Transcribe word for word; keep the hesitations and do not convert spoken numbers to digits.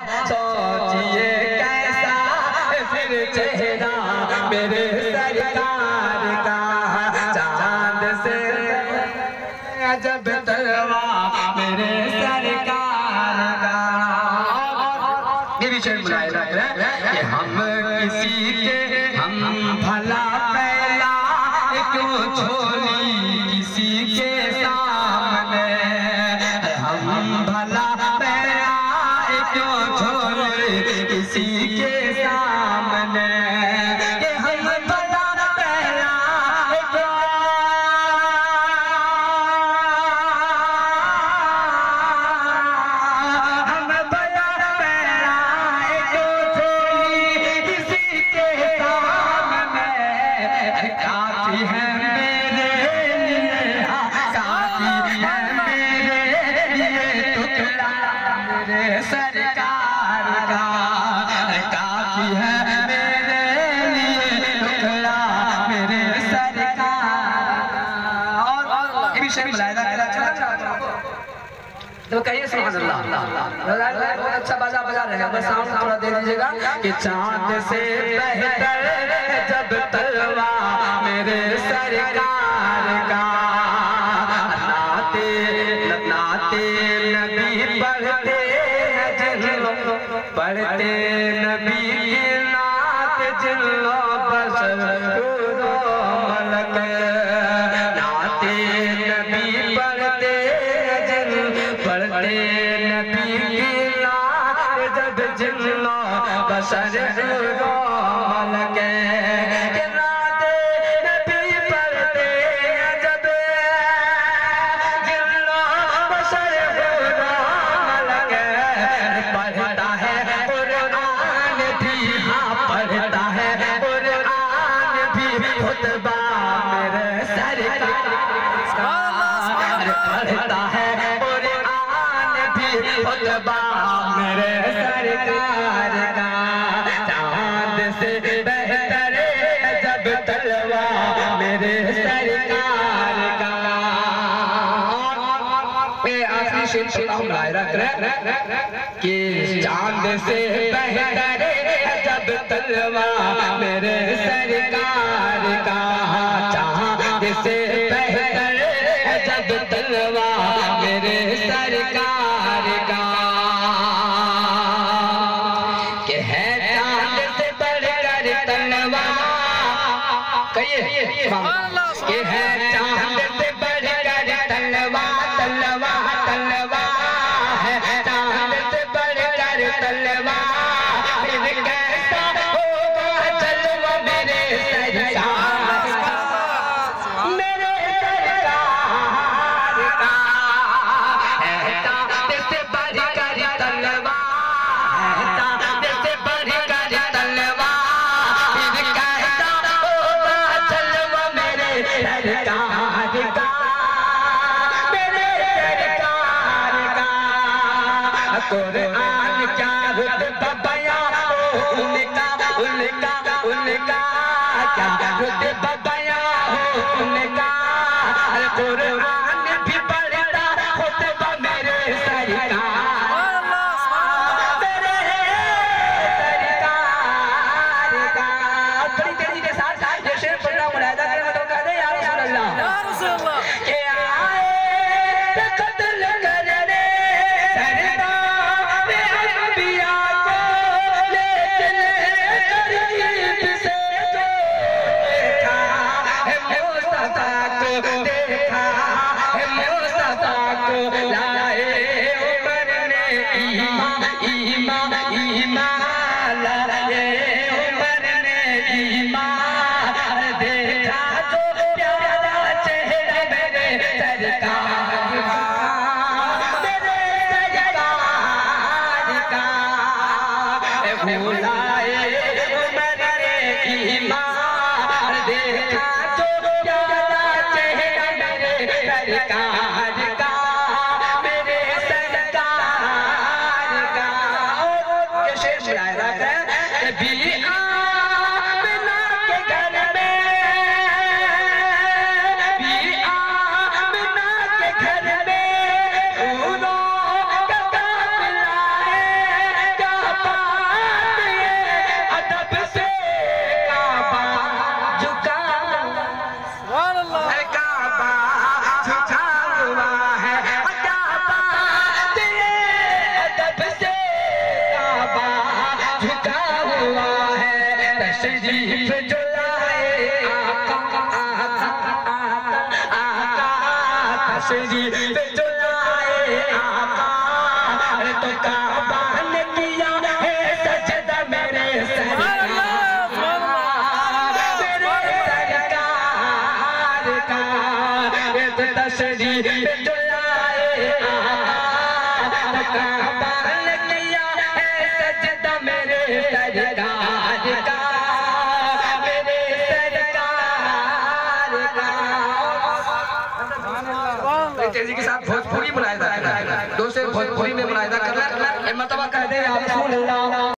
सोचिए कैसा फिर चेहरा मेरे सरकार का, चांद से जब तलवा मेरे सरकार का। ये भी शेर बुलाए रख रहे कि हम किसी के हम भला पहला क्यों छोली किसी के सामने, हम भला पहला क्यों छोली किसी के सामने, कि हम भला पहला क्यों हम भला पहला क्यों छोली किसी के सामने, काफी है मेरे लिए, काफी है मेरे लिए टुकड़ा मेरे सरकार का, काफी है मेरे लिए टुकड़ा मेरे सरकार। और ये भी शेर बुलाया तो कहिए सुभान अल्लाह। बहुत अच्छा बाजा बजा रहे हैं, बस साउंड थोड़ा दे दीजिएगा कि चांद से बेहतर जब तलवा मेरे सरकार का, नाते नाते नबी पढ़ते हैं जिन लोग, पढ़ते नबी की नात जिन लोग बशर मलक, नाते नबी पढ़ते हैं जिन, पढ़ते नबी की नात जब जिन लोग बशर मलक, पढ़ता है कुरान भी खुतबा मेरे सरकार का, चांद से बेहतर जब तलवा मेरे सरकार का। आखिरी शेर सुनाऊंगा कि चांद से बेहतर जब तलवा मेरे सरकार का, चांद से बेहतर जब तलवा मेरे सरकार का, कि है चांद से बढ़कर तलवा, कहिए कि है चांद से बढ़कर तलवा, तलवा तलवा है चांद से बढ़कर तलवा, फिर कैसा होगा जलवा मेरे सरकार का, मेरे सरकार का, है चांद से बढ़कर तलवा, है चांद से बढ़कर तलवा, फिर कैसा होगा जलवा मेरे सरकार का, मेरे सरकार का। कुरान क्या रुतबा बयां उनका, उनका उनका क्या रुतबा बयां उनका, कुरान भी पढ़ता खुतबा मेरे सरकार, मेरे सरकार का। बड़ी तेजी के साथ ये शेर पढ़ना मुलायदा करें, मतलब कह दे या रसूल अल्लाह, या रसूल अल्लाह के आए कत्ल करने सरदार अंबिया को, ले चले करीब से देखा है मुस्तफा को, देखा है मुस्तफा को, लाए उमर ने ईमान, ईमान ईमान लाए उमर ने ईमान, देखा जो प्यारा चेहरा मेरे सरकार का, मेरे सरकार का। भुलाए उमर ने ईमान, देखा जो प्यारा चेहरा मेरे सरकार का, मेरे सरकार का। और ये शेर मुलायदा है भी आमिना के घर में, भी आमिना के घर में फूलों का काफिला है, क्या जो आए काबाल किया है सजदा मेरे सरकार का, मेरे सरकार का। तेजी के साथ भोजपुरी मुलायदा दोस्त भोजपुरी में मुलायदा करना, मरतबा कह दे या रसूल अल्लाह